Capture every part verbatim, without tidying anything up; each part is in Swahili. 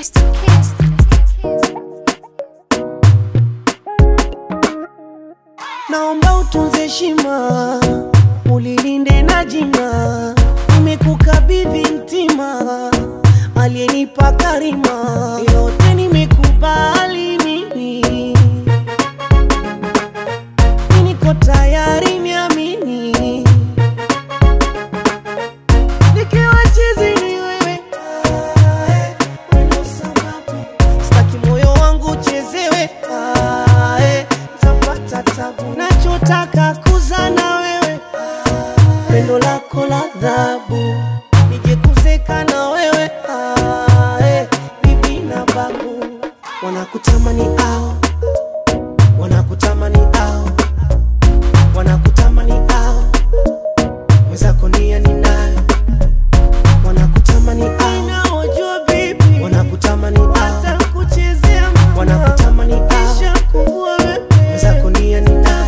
Rest in peace. Naomba utunze heshima, ulilinde na jina. Nimekukabidhi mtima, aliyenipa karima. Yote nimekubali mimi, niko tayari niamini. Nikiwa chizi ni wewe, wendo sababu sitaki moyo wangu uchezewe. Tapata tabu, nachotaka kuzana wewe, pendo lako la dhabu, nije kuzeka na wewe. Bibi na babu wanakutamani ao, wanakutamani ao, wanakutamani ao, mwenzako nia ninayo. Wanakutamani ao, ninaojua bibi, wanakutamani ao, hata kuchezea mama, wanakutamani ao, kisha kuvua wewe, mwenzako nia ninayo.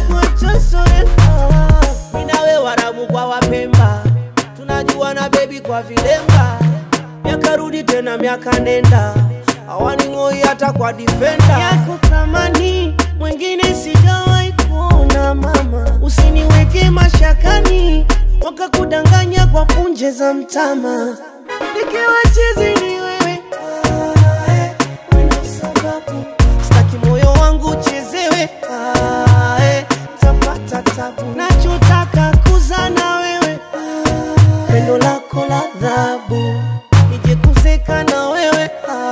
Mimi na wewe Warabu kwa Wapemba, tunajua na baby kwa vilemba. Miaka rudi tena miaka nenda, hawani ngoi hata kwa defender. Yako thamani mwingine sijawahi kuona mama, usiniweke mashakani wakakudanganya kwa punje za mtama. Nikiwa chizi ni wewe, wendo sababu sitaki moyo wangu uchezewe. Tapata tabu, nachotaka kuzana wewe, pendo lako la dhabu, nije kuzeka na wewe.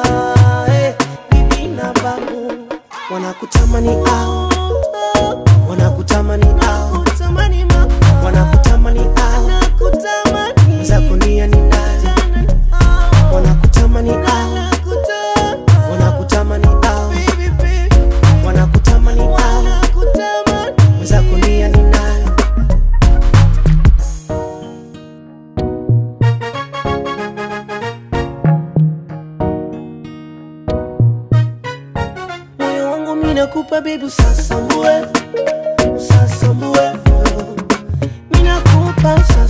Bibi na babu wanakutamani ao, wanakutamani ao, wanakutamani ao, mwenzako nia ninayo. Wanakutamani ao, wanakutamani ao, wanakutamani ao, mwenzako nia ninayo. Moyo wangu mimi nakupa baby, usasambue, usasambue. Mimi nakupa